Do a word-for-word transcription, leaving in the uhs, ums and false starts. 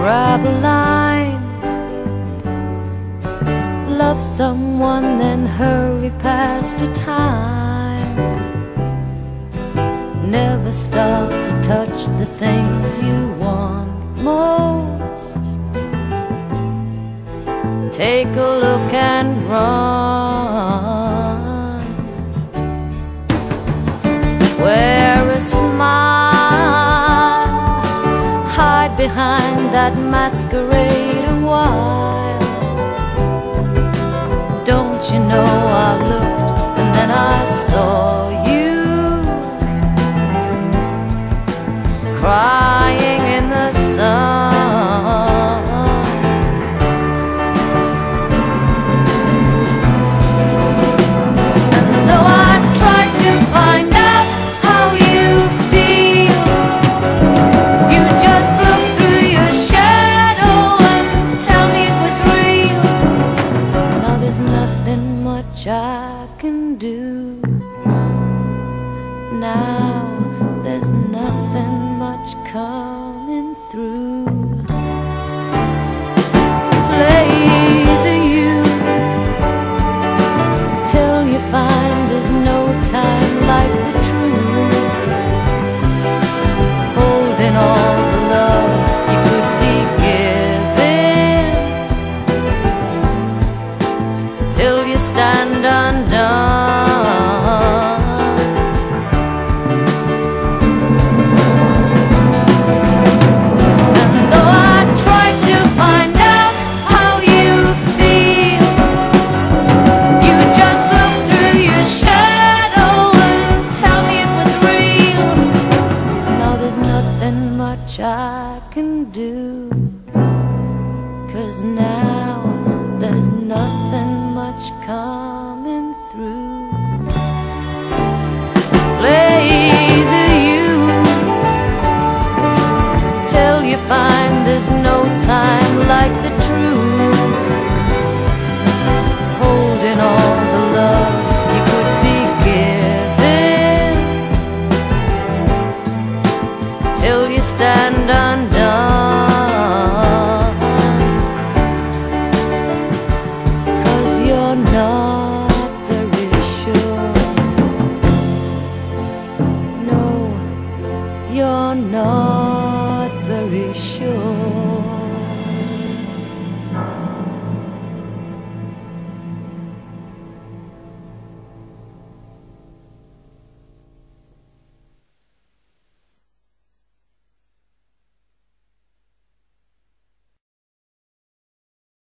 grab a line, love someone, then hurry past your time. Never stop to touch the things you want most. Take a look and run. Wear a smile, hide behind that masquerade a while. Don't you know I looked and then I saw you crying in the sun. And though I tried to find out how you feel, you just looked through your shadow and tell me it was real. Now there's nothing much I can do. Now there's nothing much coming through. Play the you till you find there's no time like the truth. Holding all the love you could be given till you stand undone. I can do, 'cause now there's nothing much coming through. Play the you till you find there's no time like the